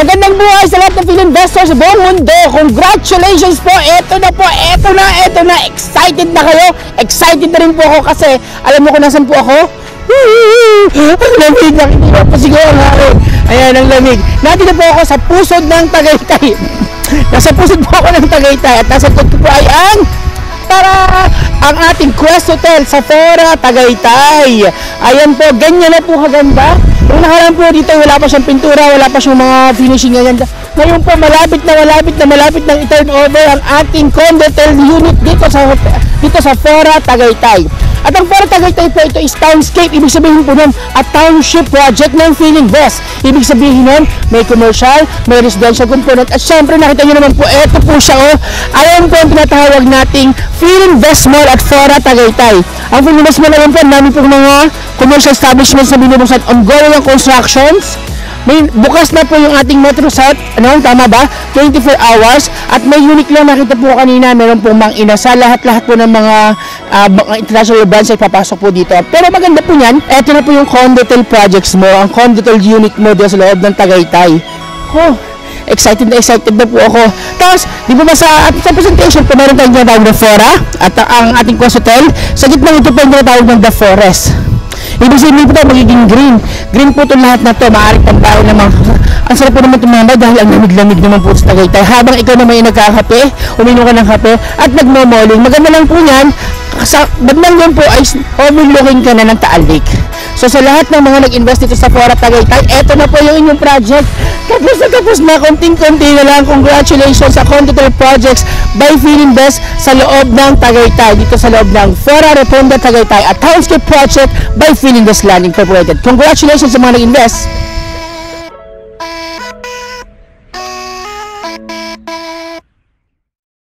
Magandang buhay sa lahat ng Philinvestors sa buong mundo. Congratulations po. Ito na. Excited na kayo. Excited na rin po ako kasi alam mo kung nasan po ako? Ang lamig. Nakikita po siguro nga ako. Ayan, ang lamig. Nandito po ako sa pusod ng Tagaytay. Nasa pusod po ako ng Tagaytay at nasa likod ko po ay ang ating Quest Hotel sa Fora, Tagaytay. Ayan po, ganyan na po kaganda. Yung nakaraan po dito, wala pa siyang pintura, wala pa siyang mga finishing ngayon. Ngayon po, malapit na i-turn over ang ating condotel unit dito sa Fora, Tagaytay. At ang Fora Tagaytay po, ito is townscape. Ibig sabihin po nun, a township project ng Philinvest. Ibig sabihin nun, may commercial, may residential component. At syempre, nakita nyo naman po, ito po siya Ayan po ang tinatawag nating Philinvest Mall at Fora Tagaytay. Ang Philinvest Mall naman po, namin po mga commercial establishments na binubusan, ongoing ang constructions. May bukas na po yung ating Metro South, tama ba? 24 hours. At may unique lang nakita po kanina, meron pong Mang Inasal, lahat po ng mga international brands ay papasok po dito. Pero maganda po niyan, eto na po yung condotel projects mo, ang condotel unit mo dito sa loob ng Tagaytay. Excited na po ako. Tapos, di ba sa presentation po, meron tayong tinatawag na Fora at ang ating Quest Hotel. Sa gitna ito po yung tinatawag ng The Forest. Ibig sabihin po ito magiging green. Green po ito lahat na ito. Maaaring pagkain naman. Ang sarap po naman tumambay dahil ang lamig-lamig naman po sa Tagaytay. Habang ikaw naman yung nagkakape, uminom ka ng kape at nagmo-malling. Maganda lang po yan. Sa bandang yun po ay overlooking ka na ng Taal Lake. So sa lahat ng mga nag-invest dito sa Fora Tagaytay, eto na po yung inyong project. Tapos na, konting-konti na lang. Congratulations sa condotel projects by Philinvest sa loob ng Tagaytay. Dito sa loob ng Fora Rotonda Tagaytay at Townscape project by Philinvest Land Incorporated. Congratulations sa mga nag-invest.